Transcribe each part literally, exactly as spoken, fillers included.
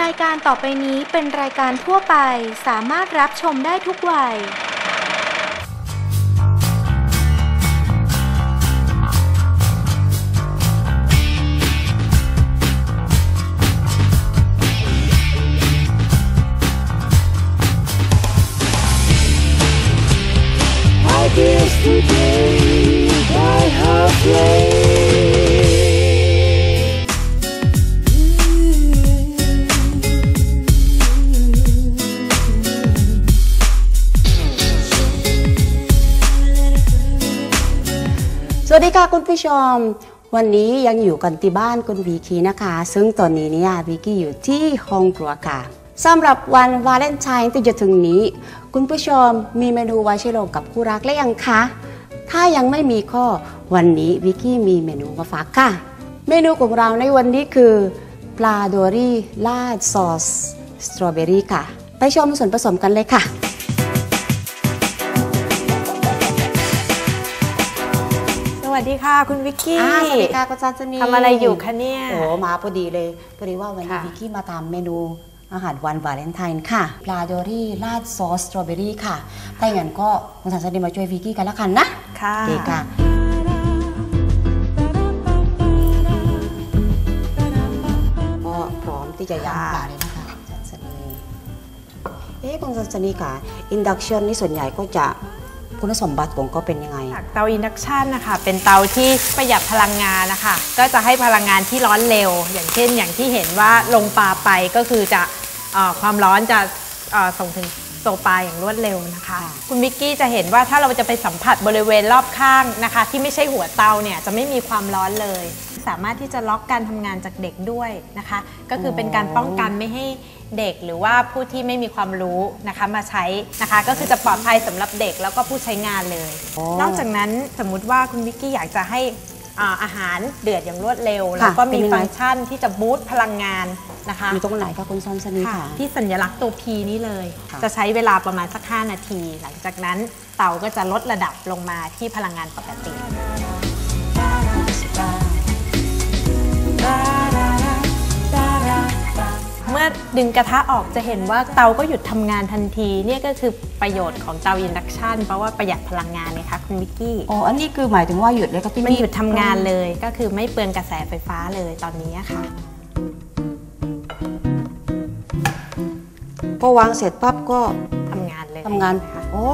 รายการต่อไปนี้เป็นรายการทั่วไปสามารถรับชมได้ทุกวัยสวัสดีค่ะคุณผู้ชมวันนี้ยังอยู่กันที่บ้านคุณวิกกี้นะคะซึ่งตอนนี้เนี่ยวิกกี้อยู่ที่ห้องครัวค่ะสำหรับวันวาเลนไทน์ที่จะถึงนี้คุณผู้ชมมีเมนูไว้ฉลองกับคู่รักและยังคะถ้ายังไม่มีข้อวันนี้วิกกี้มีเมนูมาฝากค่ะเมนูของเราในวันนี้คือปลาโดรี่ราดซอสสตรอเบอรี่ค่ะไปชมส่วนผสมกันเลยค่ะสวัสดีค่ะคุณวิกกี้สวัสดีค่ะคุณจันทนีทำอะไรอยู่คะเนี่ยโอ้มาพอดีเลยพอดีว่าวันนี้วิกกี้มาตามเมนูอาหารวันวาเลนไทน์ค่ะปลาโดรี่ราดซอสสตรอเบอรี่ค่ะถ้าอย่างนั้นก็คุณจันทนีมาช่วยวิกกี้กันแล้วกันนะค่ะโอเคค่ะก็พร้อมที่จะย่างปลาเลยนะคะจันทนีเอ๊ะคุณจันทนีค่ะอินดักชันนี่ส่วนใหญ่ก็จะคุณสมบัติของก็เป็นยังไงเตาอินดักชันนะคะเป็นเตาที่ประหยัดพลังงานนะคะก็จะให้พลังงานที่ร้อนเร็วอย่างเช่นอย่างที่เห็นว่าลงปลาไปก็คือจะความร้อนจะส่งถึงตัวปลาอย่างรวดเร็วนะคะคุณวิกกี้จะเห็นว่าถ้าเราจะไปสัมผัสบริเวณรอบข้างนะคะที่ไม่ใช่หัวเตาเนี่ยจะไม่มีความร้อนเลยสามารถที่จะล็อกการทำงานจากเด็กด้วยนะคะก็คือเป็นการป้องกันไม่ให้เด็กหรือว่าผู้ที่ไม่มีความรู้นะคะมาใช้นะคะก็คือจะปลอดภัยสำหรับเด็กแล้วก็ผู้ใช้งานเลยนอกจากนั้นสมมุติว่าคุณวิกกี้อยากจะให้อาหารเดือดอย่างรวดเร็วแล้วก็มีฟังก์ชันที่จะบูสต์พลังงานนะคะอยู่ตรงไหนคะคุณซันสนีค่ะที่สัญลักษณ์ตัว P นี้เลยจะใช้เวลาประมาณสักห้านาทีหลังจากนั้นเตาก็จะลดระดับลงมาที่พลังงานปกติเมื่อดึงกระทะออกจะเห็นว่าเตาก็หยุดทำงานทันทีเนี่ยก็คือประโยชน์ของเตาอินดักชันเพราะว่าประหยัดพลังงานนะคะคุณวิกกี้อ๋ออันนี้คือหมายถึงว่าหยุดเลยก็ที่มันหยุดทำงานเลยก็คือไม่เปลืองกระแสไฟฟ้าเลยตอนนี้ค่ะพอวางเสร็จปั๊บก็ทำงานเลยทำงานโอ้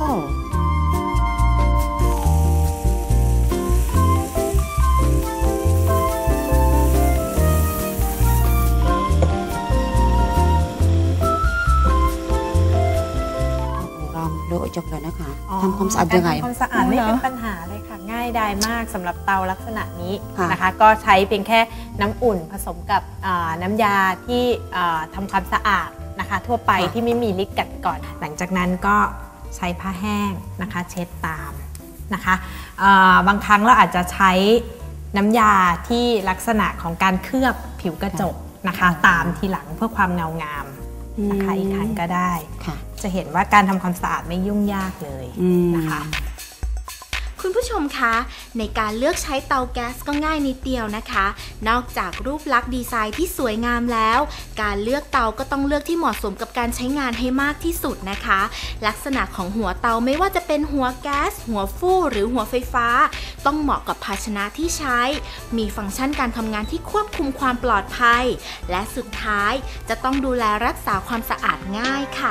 โดยจบเลยนะคะทำความสะอาดยังไงทำความสะอาดไม่เป็นปัญหาเลยค่ะง่ายดายมากสำหรับเตาลักษณะนี้นะคะก็ใช้เพียงแค่น้ำอุ่นผสมกับน้ำยาที่ทำความสะอาดนะคะทั่วไปที่ไม่มีฤทธิ์กัดก่อนหลังจากนั้นก็ใช้ผ้าแห้งนะคะเช็ดตามนะคะบางครั้งเราอาจจะใช้น้ำยาที่ลักษณะของการเคลือบผิวกระจกนะคะตามทีหลังเพื่อความเงางามนะคะอีกครั้งก็ได้จะเห็นว่าการทำความสะอาดไม่ยุ่งยากเลยนะคะคุณผู้ชมคะในการเลือกใช้เตาแก๊สก็ง่ายนิดเดียวนะคะนอกจากรูปลักษณ์ดีไซน์ที่สวยงามแล้วการเลือกเตาก็ต้องเลือกที่เหมาะสมกับการใช้งานให้มากที่สุดนะคะลักษณะของหัวเตาไม่ว่าจะเป็นหัวแก๊สหัวฟู่หรือหัวไฟฟ้าต้องเหมาะกับภาชนะที่ใช้มีฟังก์ชันการทำงานที่ควบคุมความปลอดภัยและสุดท้ายจะต้องดูแลรักษาความสะอาดง่ายค่ะ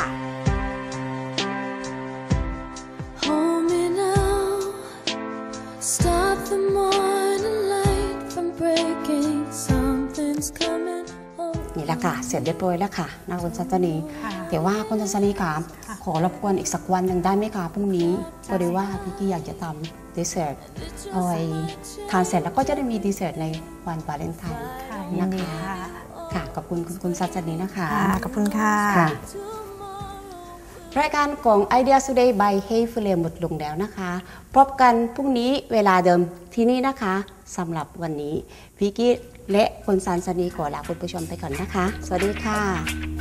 Stop the morning light from breaking something's coming home นี่แหละค่ะเสร็จเรียบร้อยแล้วค่ะนะคุณซันนีแต่ว่าคุณซันนีค่ะขอรบกวนอีกสักวันหนึ่งได้ไหมคะพรุ่งนี้ก็ได้ว่าพี่กี้อยากจะทำดีเซอร์ตเอาไว้ทานเสร็จแล้วก็จะได้มีดีเซอร์ตในวันวาเลนไทน์นะคะค่ะขอบคุณคุณซันนีนะคะขอบคุณค่ะรายการของ Idea Today by Hey Flame หมดลงแล้วนะคะพบกันพรุ่งนี้เวลาเดิมที่นี่นะคะสำหรับวันนี้วิกกี้และคุณซันสนีขอลาคุณผู้ชมไปก่อนนะคะสวัสดีค่ะ